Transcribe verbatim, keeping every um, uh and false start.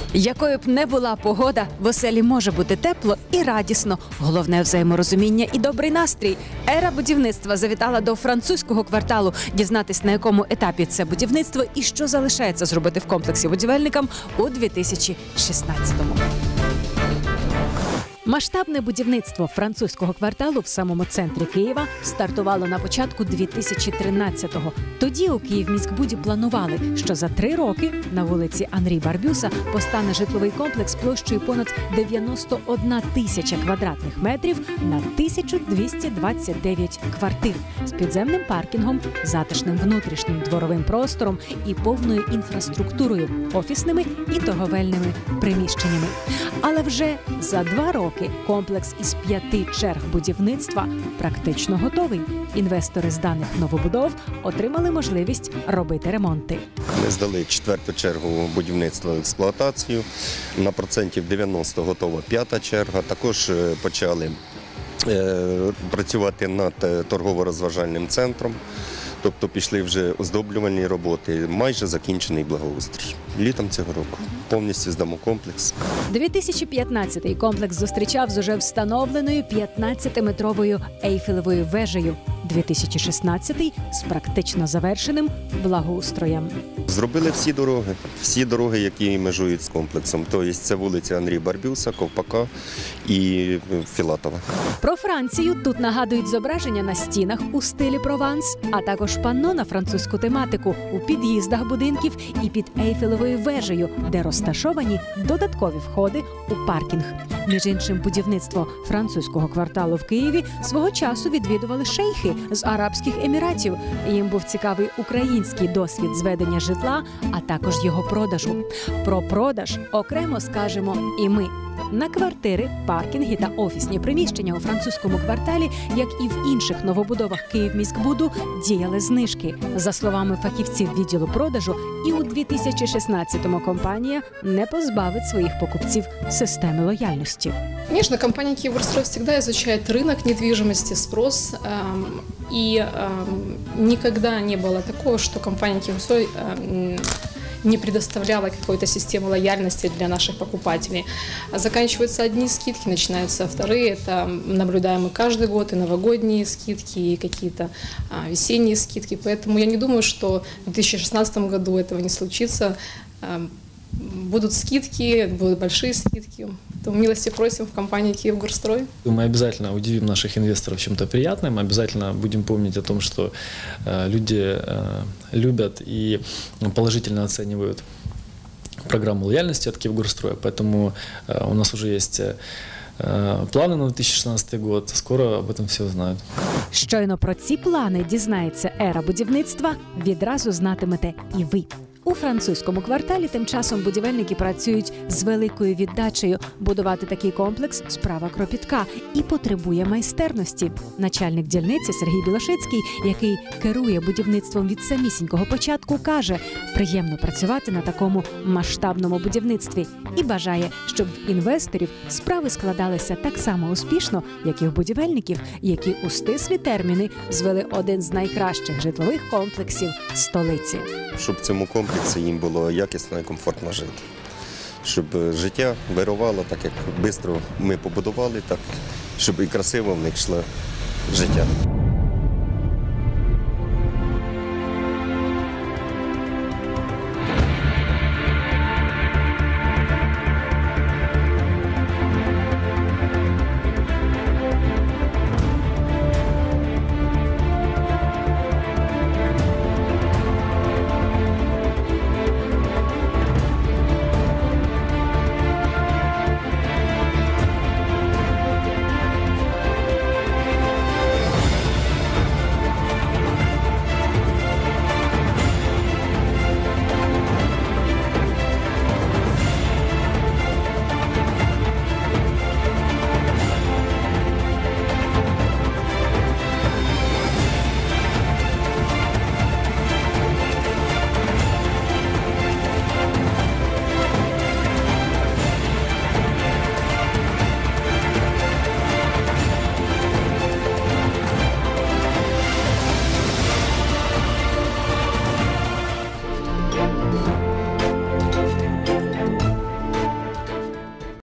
Якою б не була погода, в оселі може бути тепло і радісно. Головне – взаєморозуміння і добрий настрій. Ера будівництва завітала до французького кварталу. Дізнатись, на якому етапі це будівництво і що залишається зробити в комплексі будівельникам у дві тисячі шістнадцятому. Масштабне будівництво французького кварталу в самому центрі Києва стартувало на початку дві тисячі тринадцятого. Тоді у Київміськбуді планували, що за три роки на вулиці Анрі Барбюса постане житловий комплекс площею понад дев'яносто одна тисяча квадратних метрів на тисячу двісті двадцять дев'ять квартир з підземним паркінгом, затишним внутрішнім дворовим простором і повною інфраструктурою, офісними і торговельними приміщеннями. Але вже за два роки комплекс із п'яти черг будівництва практично готовий. Інвестори з даних новобудов отримали можливість робити ремонти. Ми здали четверту чергу будівництва в експлуатацію. На процентів дев'яносто готова п'ята черга. Також почали працювати над торгово-розважальним центром. Тобто пішли вже оздоблювальні роботи, майже закінчений благоустрій. Літом цього року повністю здамо комплекс. дві тисячі п'ятнадцятий комплекс зустрічав з уже встановленою п'ятнадцятиметровою ейфелевою вежею. дві тисячі шістнадцятий з практично завершеним благоустроєм. Зробили всі дороги, всі дороги, які межують з комплексом. Тобто це вулиця Анрі Барбюса, Ковпака і Філатова. Про Францію тут нагадують зображення на стінах у стилі Прованс, а також панно на французьку тематику у під'їздах будинків і під ейфелевою вежею, де розташовані додаткові входи у паркінг. Між іншим, будівництво французького кварталу в Києві свого часу відвідували шейхи з Арабських Еміратів. Їм був цікавий український досвід зведення житла, а також його продажу. Про продаж окремо скажемо і ми. На квартири, паркінги та офісні приміщення у французькому кварталі, як і в інших новобудовах Київміськбуду, діяли знижки. За словами фахівців відділу продажу, і у дві тисячі шістнадцятому компанія не позбавить своїх покупців системи лояльності. Конечно, компания «Киевгорстрой» всегда изучает рынок недвижимости, спрос. Эм, и эм, никогда не было такого, что компания «Киевгорстрой» эм, не предоставляла какой-то системы лояльности для наших покупателей. Заканчиваются одни скидки, начинаются вторые. Это наблюдаем мы каждый год, и новогодние скидки, и какие-то а, весенние скидки. Поэтому я не думаю, что в две тысячи шестнадцатом году этого не случится. А, будут скидки, будут большие скидки. То милости просим в компании «Киевгорстрой». Мы обязательно удивим наших инвесторов чем-то приятным, мы обязательно будем помнить о том, что э, люди э, любят и положительно оценивают программу лояльности от «Киевгорстроя», поэтому э, у нас уже есть э, планы на дві тисячі шістнадцятий год, скоро об этом все узнають. Щойно про ці плани дізнається ера будівництва, відразу знатимете і ви. У французькому кварталі тим часом будівельники працюють з великою віддачею. Будувати такий комплекс – справа кропітка і потребує майстерності. Начальник дільниці Сергій Білошицький, який керує будівництвом від самісінького початку, каже, приємно працювати на такому масштабному будівництві і бажає, щоб в інвесторів справи складалися так само успішно, як і в будівельників, які у стислі терміни звели один з найкращих житлових комплексів столиці. Щоб в цьому комплексі їм було якісно і комфортно жити. Щоб життя вирувало так, як швидко ми побудували, так, щоб і красиво в них йшло життя.